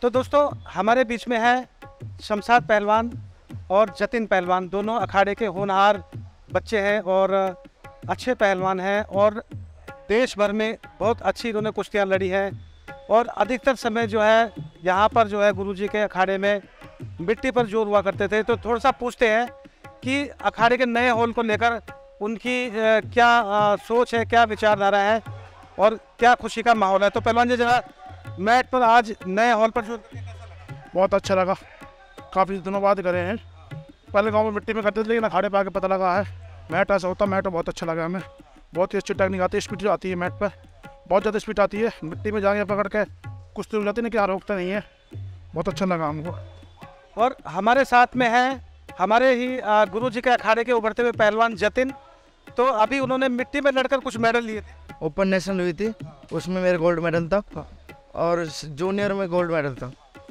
तो दोस्तों हमारे बीच में है शमशाद पहलवान और जतिन पहलवान, दोनों अखाड़े के होनहार बच्चे हैं और अच्छे पहलवान हैं और देश भर में बहुत अच्छी इन्होंने कुश्तियाँ लड़ी हैं और अधिकतर समय जो है यहाँ पर जो है गुरुजी के अखाड़े में मिट्टी पर जोर हुआ करते थे। तो थोड़ा सा पूछते हैं कि अखाड़े के नए हॉल को लेकर उनकी क्या सोच है, क्या विचारधारा है और क्या खुशी का माहौल है। तो पहलवान जी जरा मैट पर आज नए हॉल पर जो बहुत अच्छा लगा, काफ़ी दिनों बाद करे हैं। पहले गांव में मिट्टी में करते थे लेकिन अखाड़े पे आके पता लगा है मैट ऐसा होता। मैट बहुत अच्छा लगा हमें, बहुत ही अच्छी टेक्निक आती है, स्पीड आती है मैट पर, बहुत ज़्यादा स्पीड आती है। मिट्टी में जाके पकड़ के कुश्ती हो जाती है ना, क्या रोकता नहीं है। बहुत अच्छा लगा हमको। और हमारे साथ में है हमारे ही गुरुजी के अखाड़े के उभरते हुए पहलवान जतिन। तो अभी उन्होंने मिट्टी में लड़कर कुछ मेडल लिए थे। ओपन नेशनल हुई थी, उसमें मेरा गोल्ड मेडल था और जूनियर में गोल्ड मेडल था।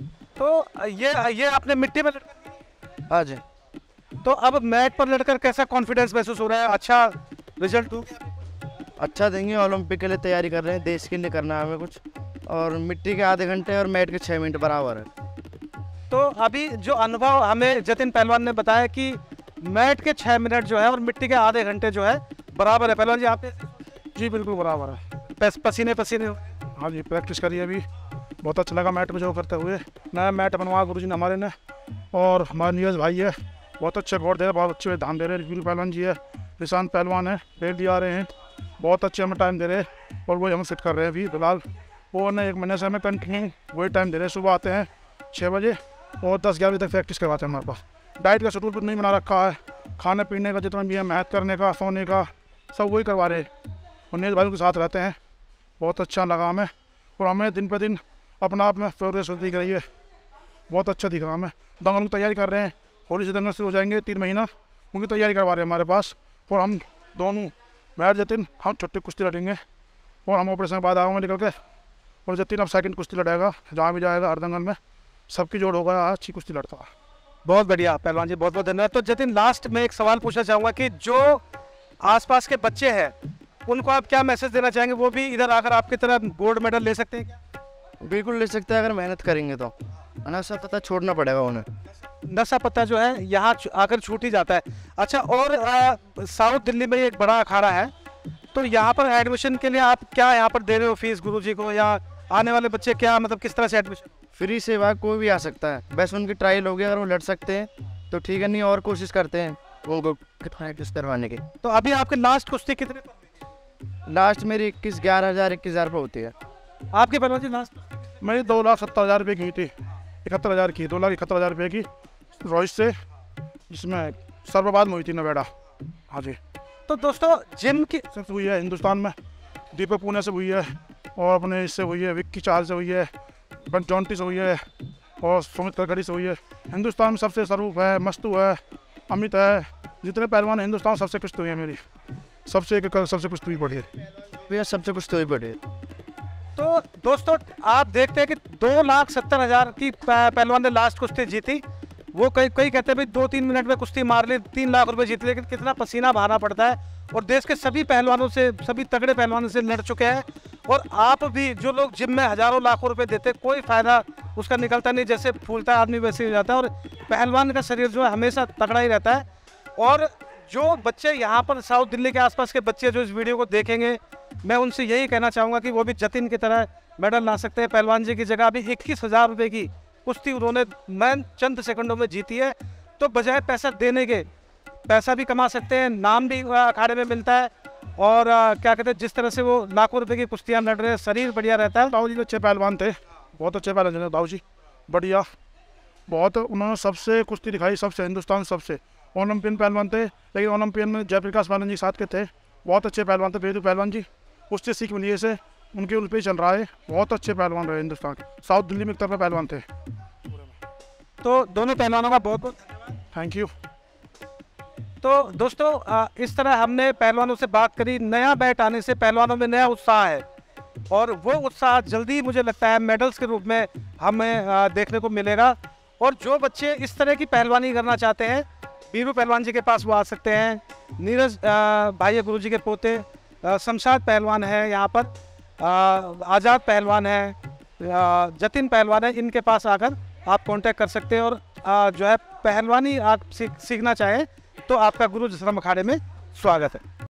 तो ये आपने मिट्टी में लड़कर हाँ जी। तो अब मैट पर लड़कर कैसा कॉन्फिडेंस महसूस हो रहा है? अच्छा रिजल्ट हो? अच्छा देंगे, ओलंपिक के लिए तैयारी कर रहे हैं, देश के लिए करना है हमें कुछ। और मिट्टी के आधे घंटे और मैट के 6 मिनट बराबर है। तो अभी जो अनुभव हमें जतिन पहलवान ने बताया कि मैट के 6 मिनट जो है और मिट्टी के आधे घंटे जो है बराबर है। पहलवान जी आपने? जी बिल्कुल बराबर है। पसीने पसीने हो? हाँ जी, प्रैक्टिस करी अभी, बहुत अच्छा लगा मैट में जो करते हुए। नया मैट बनवाया गुरुजी ने हमारे ने, और हमारे नीरज भाई है, बहुत अच्छे गौर दे रहे, बहुत अच्छे ध्यान दे रहे। वीरू पहलवान जी है, निशांत पहलवान है, रेल दिया रहे हैं, बहुत अच्छे हमें टाइम दे रहे हैं और वही हमें फिट कर रहे हैं अभी फिलहाल। वो ने 1 महीने से हमें कंटिन्यू वही टाइम दे रहे हैं। सुबह आते हैं 6 बजे और 10-11 बजे तक प्रैक्टिस करवाते हैं हमारे पास। डाइट का शेड्यूल नहीं बना रखा है, खाने पीने का जितना भी है, मेहनत करने का, सोने का, सब वही करवा रहे हैं और नीरज भाई के साथ रहते हैं। बहुत अच्छा लगा हमें और हमें दिन पर दिन अपना आप में प्रोग्रेस दिख रही है, बहुत अच्छा दिख रहा हमें। दंगल की तैयारी कर रहे हैं, होली से दंगल शुरू हो जाएंगे 3 महीना, उनकी तैयारी करवा रहे हैं हमारे पास। और हम दोनों मैट जतिन हम छोटी कुश्ती लड़ेंगे और हम ऑपरेशन के बाद आऊँगा निकल के, और जतिन अब सेकंड कुश्ती लड़ेगा, जहाँ भी जाएगा हर दंगल में सबकी जोड़ होगा, अच्छी कुश्ती लड़ता है। बहुत बढ़िया पहलवान जी, बहुत बहुत धन्यवाद। तो जतिन लास्ट में एक सवाल पूछना चाहूँगा कि जो आसपास के बच्चे हैं उनको आप क्या मैसेज देना चाहेंगे? वो भी इधर आकर आपकी तरह गोल्ड मेडल ले सकते हैं क्या? बिल्कुल ले सकते हैं अगर मेहनत करेंगे तो, नशा पता छोड़ना पड़ेगा उन्हें। नशा पता जो है यहाँ आकर छूट ही जाता है। अच्छा, और साउथ दिल्ली में एक बड़ा अखाड़ा है, तो यहाँ पर एडमिशन के लिए आप क्या यहाँ पर दे रहे हो फीस गुरुजी को, या आने वाले बच्चे क्या मतलब किस तरह से एडमिशन? फ्री सेवा, कोई भी आ सकता है, बस उनकी ट्रायल होगी, अगर वो लड़ सकते हैं तो ठीक है, नहीं और कोशिश करते हैं उनको प्रैक्टिस करवाने की। तो अभी आपके लास्ट कुश्ती कितने पर? लास्ट मेरी 11,000 पर होती है। आपके पहलवान जी लास्ट? मेरी 2,70,000 रुपये की थी, 71,000 की, 2,71,000 रुपये की रोहित से, जिसमें सर्वबाद में हुई थी नोएडा। हाँ जी। तो दोस्तों जिम की सबसे हुई है हिंदुस्तान में, दीपक पुणे से हुई है और अपने इससे हुई है, विक्की चाल से हुई है, जॉन्टी से हुई है और सुमित करकरी से हुई है। हिंदुस्तान में सबसे स्वरूप है, मस्तू है, अमित है, जितने पहलवान हैं हिंदुस्तान सबसे कुश्ती हुई है मेरी, सबसे कुश्ती हुई पड़ी है भैया, सबसे कुछ तो ही पड़े। तो दोस्तों आप देखते हैं कि 2,70,000 की पहलवान ने लास्ट कुश्ती जीती। वो कई कहते हैं भाई 2-3 मिनट में कुश्ती मार ली, 3 लाख रुपए जीते, लेकिन कितना पसीना बहाना पड़ता है और देश के सभी पहलवानों से, सभी तगड़े पहलवानों से लड़ चुके हैं। और आप भी, जो लोग जिम में हजारों लाखों रुपए देते, कोई फायदा उसका निकलता नहीं, जैसे फूलता आदमी वैसे ही हो जाता है। और पहलवान का शरीर जो है हमेशा तगड़ा ही रहता है। और जो बच्चे यहाँ पर साउथ दिल्ली के आसपास के बच्चे जो इस वीडियो को देखेंगे, मैं उनसे यही कहना चाहूँगा कि वो भी जतिन की तरह मेडल ला सकते हैं। पहलवान जी की जगह अभी 21,000 रुपये की कुश्ती उन्होंने चंद सेकंडों में जीती है। तो बजाय पैसा देने के पैसा भी कमा सकते हैं, नाम भी अखाड़े में मिलता है और क्या कहते हैं, जिस तरह से वो लाखों रुपए की कुश्तियाँ लड़ रहे हैं, शरीर बढ़िया रहता है। दाऊ जी अच्छे पहलवान थे, बहुत अच्छे पहलवान थे दाऊ जी, बढ़िया, बहुत उन्होंने सबसे कुश्ती दिखाई, सबसे हिंदुस्तान सबसे। ओलंपियन पहलवान थे, लेकिन ओलंपियन में जयप्रकाश पहलवान जी साथ के थे, बहुत अच्छे पहलवान थे वीरू पहलवान जी, उससे सीख मिली है, से उनके उल पे चल रहा है, बहुत अच्छे पहलवान रहे हिंदुस्तान के, साउथ दिल्ली में एक तरफ पहलवान थे। तो दोनों पहलवानों का बहुत बहुत धन्यवाद, थैंक यू। तो दोस्तों इस तरह हमने पहलवानों से बात करी। नया बैट आने से पहलवानों में नया उत्साह है और वो उत्साह जल्दी मुझे लगता है मेडल्स के रूप में हमें देखने को मिलेगा। और जो बच्चे इस तरह की पहलवानी करना चाहते हैं, वीरू पहलवान जी के पास वो आ सकते हैं। नीरज भाई गुरु जी के पोते शमशाद पहलवान है यहाँ पर, आज़ाद पहलवान है, जतिन पहलवान है, इनके पास आकर आप कांटेक्ट कर सकते हैं और जो है पहलवानी आप सीखना चाहें तो आपका गुरु जसराम अखाड़े में स्वागत है।